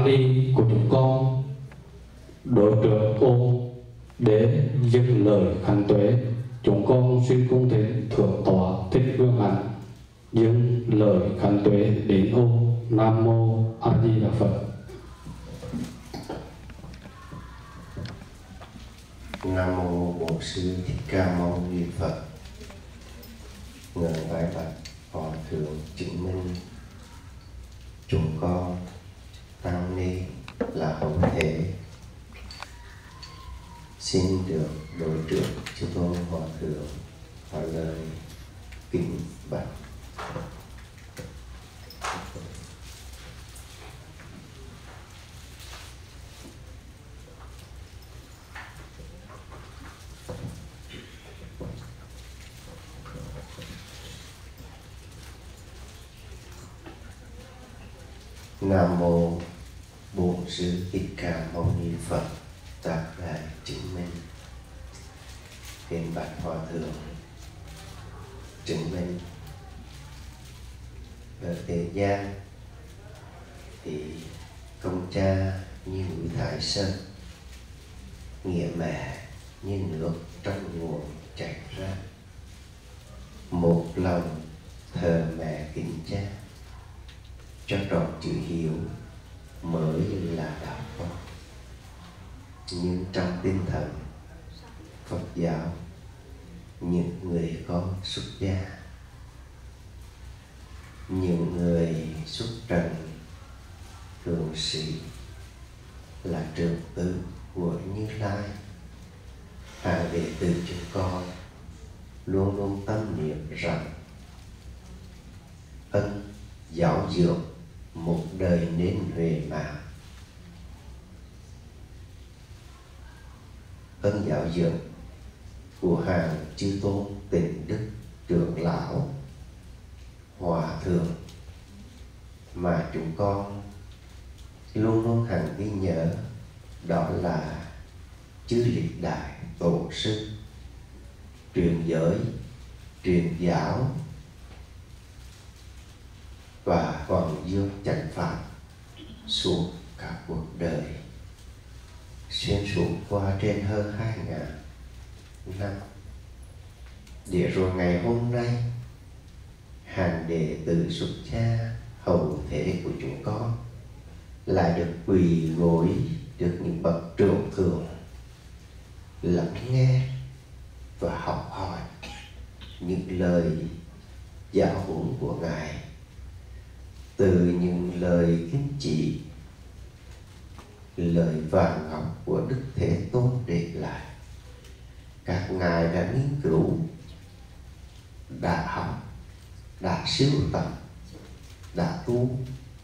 Ni của chúng con, đội trưởng ôn để dâng lời khánh tuế. Chúng con xin cung thỉnh thượng tọa Thích Vương Hạnh dâng lời khánh tuế đến ôn. Nam mô A Di Đà Phật. Nam mô Bổn Sư Thích Ca Mâu Ni Phật. Ngưỡng vái bạch Hòa Thượng chứng minh chúng con tăng ni là hậu thế, xin được đội trưởng chư tôn Hòa Thượng và lời kính bạch. Nam mô Bổn Sư Thích Ca Mâu Ni Phật. Tác Đại chứng minh Thiên bạch Hòa Thượng chứng minh ở thế gian thì công cha như núi Thái Sơn, nghĩa mẹ như nước trong nguồn chảy ra. Một lòng thờ mẹ kính cha, cho trọn chữ hiếu mới là đạo con. Nhưng trong tinh thần Phật giáo, những người con xuất gia, những người xuất trần thường sĩ là trưởng tử của Như Lai, hàng đệ tử chúng con luôn luôn tâm niệm rằng ân giáo dưỡng một đời nên huệ mạng. Ân giáo dưỡng của hàng chư tôn tịnh đức trưởng lão hòa thượng mà chúng con luôn luôn hằng ghi nhớ, đó là chư lịch đại tổ sư truyền giới, truyền giáo và còn dương chánh pháp suốt cả cuộc đời, xuyên suốt qua trên hơn 2000 năm, để rồi ngày hôm nay hàng đệ tử xuất gia hậu thế của chúng con lại được quỳ gối được những bậc trưởng thượng lắng nghe và học hỏi những lời giáo huấn của Ngài, từ những lời kinh chỉ, lời vàng ngọc của Đức Thế Tôn để lại. Các ngài đã nghiên cứu, đã học, đã siêu tầm, đã tu,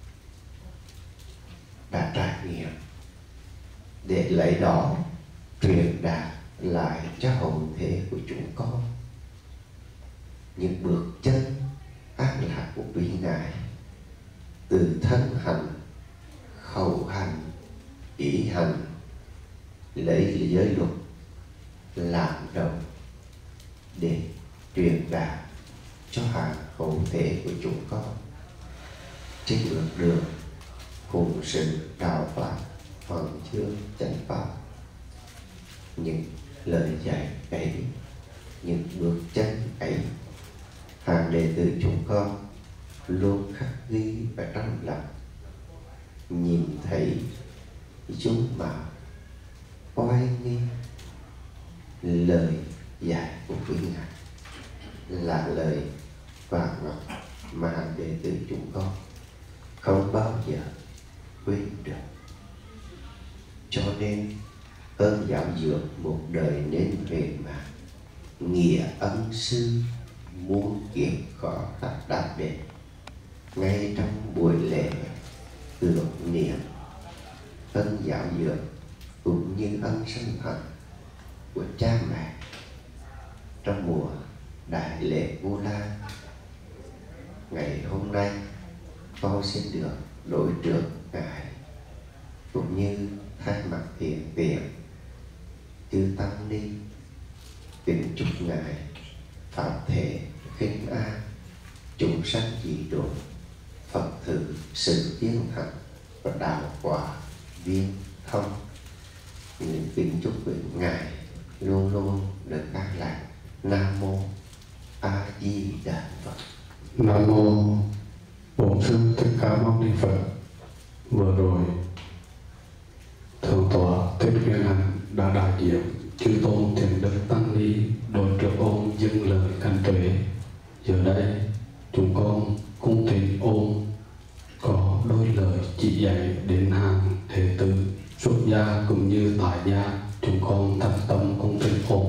đã trải nghiệm, để lấy đó truyền đạt lại cho hậu thế của chúng con những bước chân an lạc của quý ngài, từ thân hành, khẩu hành, ý hành, lấy giới luật làm đầu để truyền đạt cho hàng hậu thế của chúng con trên bước đường phụng sự đạo pháp hoàng chương chánh pháp. Những lời dạy ấy, những bước chân ấy, hàng đệ tử chúng con luôn khắc ghi và trong lòng, nhìn thấy chúng mà oai nghi lời dạy của quý ngài là lời vàng ngọc mà hàng đệ tử chúng con không bao giờ quên được. Cho nên ơn giáo dưỡng một đời nên về mà nghĩa ân sư muôn kiếp khó đạt đến. Ngay trong buổi lễ tưởng niệm ân giáo dưỡng cũng như ân sinh hận của cha mẹ trong mùa đại lễ Vu Lan, ngày hôm nay con xin được đối trước ngài cũng như thay mặt thiện viện chư tăng ni kính chúc ngài pháp thể khinh an, chúng sanh dị độ, Phật thử sự tiến hành, và đạo quả viên thông. Kính chúc Ngài luôn luôn được an lạc. Nam mô A Di Đà Phật. Nam mô Bổn Sư Thích Ca Mâu Ni Phật. Vừa rồi Thượng tọa Thích Nguyên Hạnh đã đại diện chư tôn thiền đức tăng ni đội trưởng ôn dâng lời căn tuệ. Giờ đây chúng con cung thỉnh ôn có đôi lời chỉ dạy đến hàng đệ tử xuất gia cũng như tại gia. Chúng con thành tâm cung thỉnh ôn.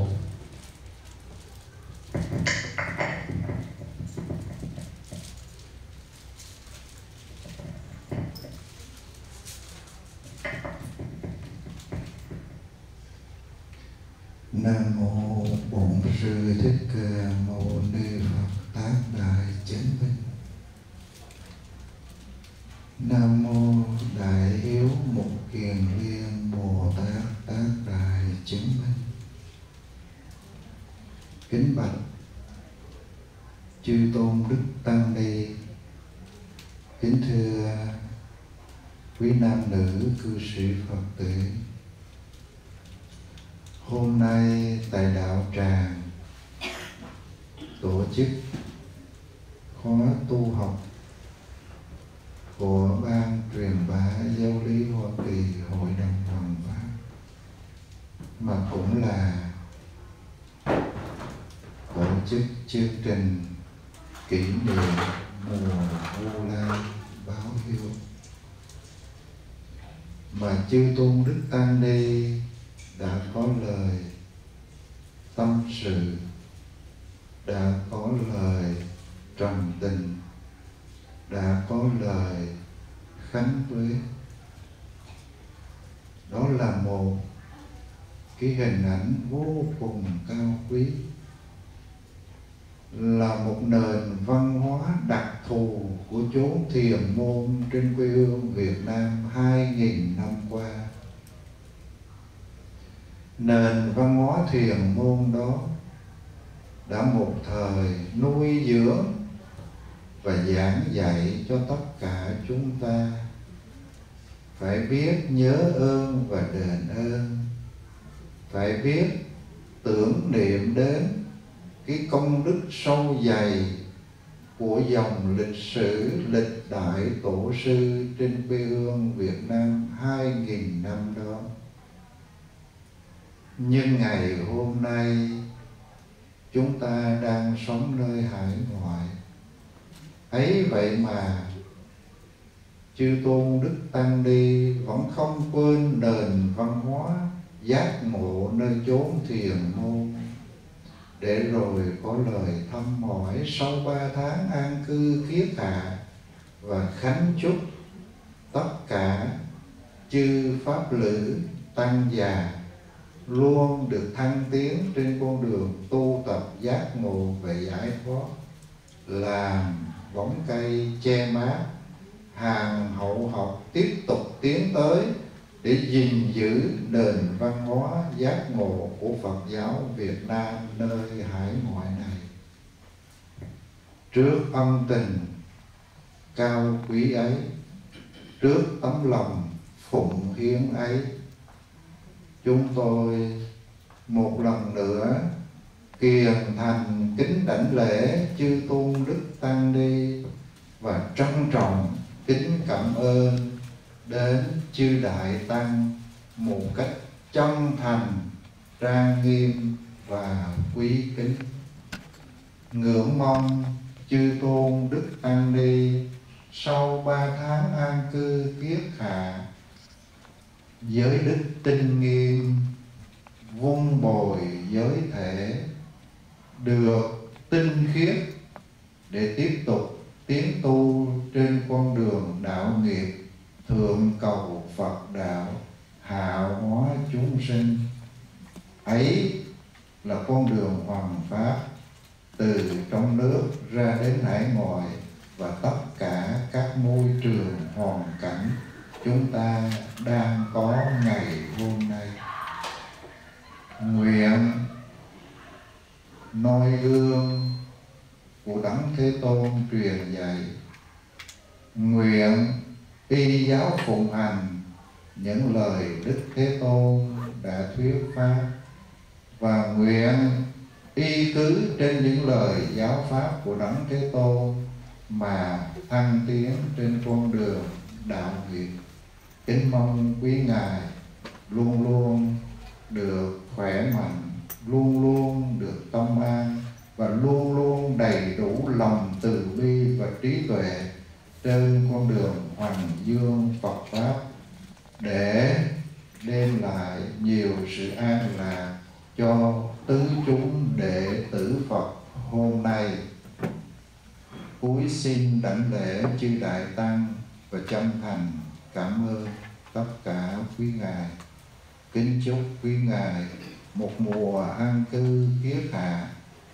Nam mô Bổn Sư Thích Ca Mâu Ni Phật. Tác Đại Chứng Minh. Nam mô Đại Hiếu Mục Kiền Liên Bồ Tát. Tác Đại Chứng Minh. Kính bạch chư tôn đức tăng ni, kính thưa quý nam nữ cư sĩ Phật tử. Hôm nay tại đạo tràng tổ chức khóa tu học của Ban truyền bá giáo lý Hoa Kỳ Hội đồng Hoàng Pháp, mà cũng là tổ chức chương trình kỷ niệm mùa Vu Lan báo hiếu, mà chư tôn đức tăng ni đã có lời tâm sự, đã có lời trần tình, đã có lời khánh tuế. Đó là một cái hình ảnh vô cùng cao quý, là một nền văn hóa đặc thù của chốn thiền môn trên quê hương Việt Nam 2000 năm qua. Nền văn hóa thiền môn đó đã một thời nuôi dưỡng và giảng dạy cho tất cả chúng ta phải biết nhớ ơn và đền ơn, phải biết tưởng niệm đến cái công đức sâu dày của dòng lịch sử lịch đại tổ sư trên quê hương Việt Nam 2000 năm đó. Nhưng ngày hôm nay chúng ta đang sống nơi hải ngoại. Ấy vậy mà chư tôn đức tăng ni vẫn không quên nền văn hóa giác ngộ nơi chốn thiền môn, để rồi có lời thăm hỏi sau 3 tháng an cư kiết hạ và khánh chúc tất cả chư pháp lữ tăng già luôn được thăng tiến trên con đường tu tập giác ngộ và giải thoát, làm bóng cây che mát, hàng hậu học tiếp tục tiến tới để gìn giữ nền văn hóa giác ngộ của Phật giáo Việt Nam nơi hải ngoại này. Trước ân tình cao quý ấy, trước tấm lòng phụng hiến ấy, chúng tôi một lần nữa kiền thành kính đảnh lễ chư tôn đức tăng ni và trân trọng kính cảm ơn đến chư đại tăng một cách chân thành, trang nghiêm và quý kính. Ngưỡng mong chư tôn đức tăng ni sau 3 tháng an cư kiết hạ, giới đức tinh nghiêm, vun bồi giới thể, được tinh khiết để tiếp tục tiến tu trên con đường đạo nghiệp, thượng cầu Phật đạo, hạ hóa chúng sinh. Ấy là con đường hoằng pháp từ trong nước ra đến hải ngoại và tất cả các môi trường hoàn cảnh chúng ta đang có ngày hôm nay. Nguyện noi gương của Đấng Thế Tôn truyền dạy, nguyện y giáo phụng hành những lời Đức Thế Tôn đã thuyết pháp, và nguyện y cứ trên những lời giáo pháp của Đấng Thế Tôn mà thăng tiến trên con đường đạo nghiệp. Kính mong quý ngài luôn luôn được khỏe mạnh, luôn luôn được tâm an, và luôn luôn đầy đủ lòng từ bi và trí tuệ trên con đường hoằng dương Phật pháp, để đem lại nhiều sự an lạc cho tứ chúng đệ tử Phật hôm nay. Cúi xin đảnh lễ chư đại tăng và chân thành cảm ơn tất cả quý ngài. Kính chúc quý ngài một mùa an cư kiết hạ,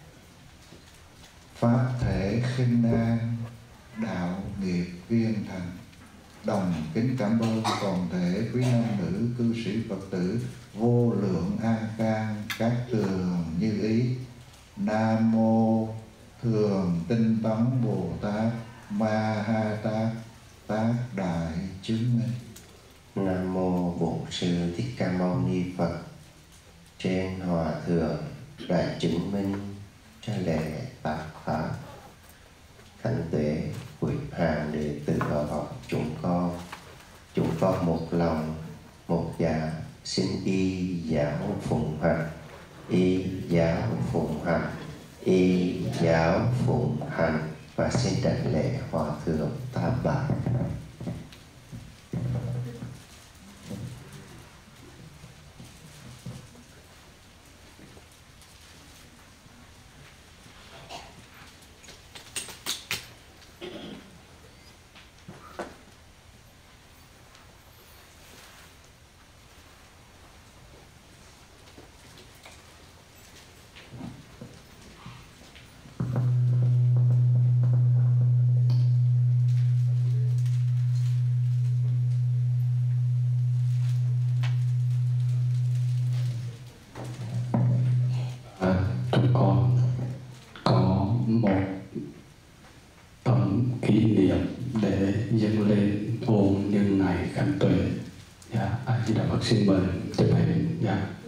pháp thể khinh an, đạo nghiệp viên thành. Đồng kính cảm ơn toàn thể quý nam nữ cư sĩ Phật tử vô lượng a can các tường như ý. Nam mô Thường Tinh Tấn Bồ Tát Ma Ha Tát Tác Đại Chứng Minh. Nam mô Bổn Sư Thích Ca Mâu Ni Phật. Trên Hòa Thượng đã chứng minh cho lễ bát pháp. Thánh tuệ quý hàng đệ tử họ học chúng con một lòng một dạ xin y giáo phụng hành, y giáo phụng hành, y giáo phụng hành, và xin đảnh lễ Hòa Thượng Tam Bảo. Chúng con có một tấm kỷ niệm để dâng lên ôn nhân ngày Khánh Tuệ. A Di Đà Phật, xin mời chấp hành.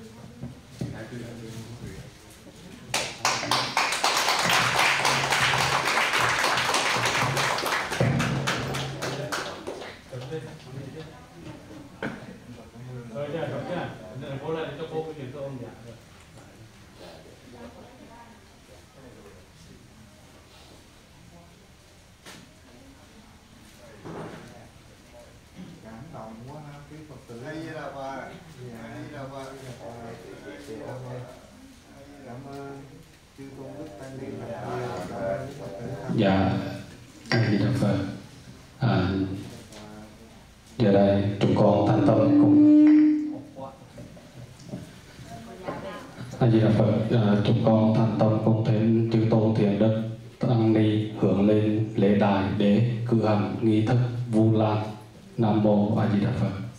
Dạ, A Di Đà Phật. Giờ đây chúng con thành tâm cùng A Di Đà Phật. Chúng con thành tâm cùng thỉnh chư tôn thiền đức tăng ni hướng lên lễ đài để cử hành nghi thức Vu Lan. Nam mô A Di Đà Phật.